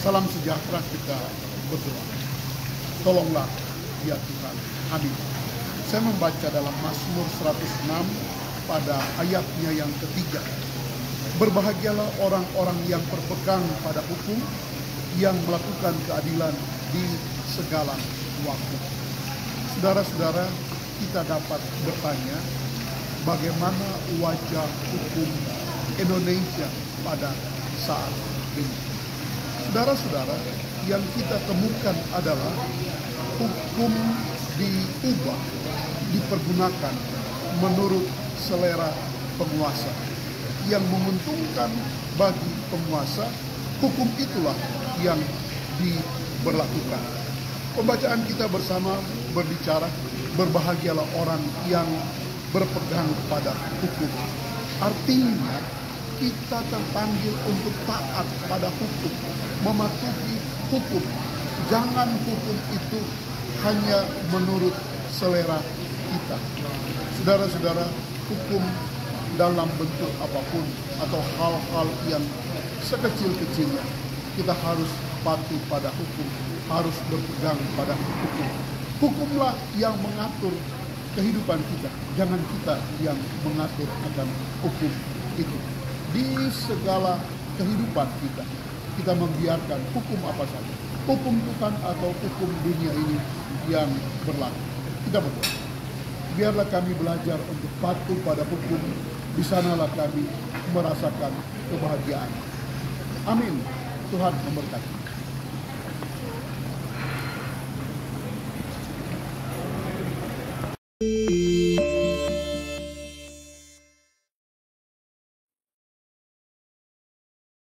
Salam sejahtera, kita berdoa. Tolonglah ya Tuhan. Amin. Saya membaca dalam Mazmur 106 pada ayatnya yang ketiga. Berbahagialah orang-orang yang berpegang pada hukum, yang melakukan keadilan di segala waktu. Saudara-saudara, kita dapat bertanya, bagaimana wajah hukum Indonesia pada saat ini? Saudara-saudara, yang kita temukan adalah hukum diubah, dipergunakan menurut selera penguasa. Yang menguntungkan bagi penguasa, hukum itulah yang diberlakukan. Pembacaan kita bersama berbicara, berbahagialah orang yang berpegang pada hukum. Artinya, kita terpanggil untuk taat pada hukum, mematuhi hukum. Jangan hukum itu hanya menurut selera kita. Saudara-saudara, hukum dalam bentuk apapun atau hal-hal yang sekecil-kecilnya, kita harus patuh pada hukum, harus berpegang pada hukum. Hukumlah yang mengatur kehidupan kita, jangan kita yang mengatur akan hukum itu. Di segala kehidupan kita, kita membiarkan hukum apa saja, hukum Tuhan atau hukum dunia ini yang berlaku. Kita berdoa, biarlah kami belajar untuk patuh pada hukum, di sanalah kami merasakan kebahagiaan. Amin. Tuhan memberkati.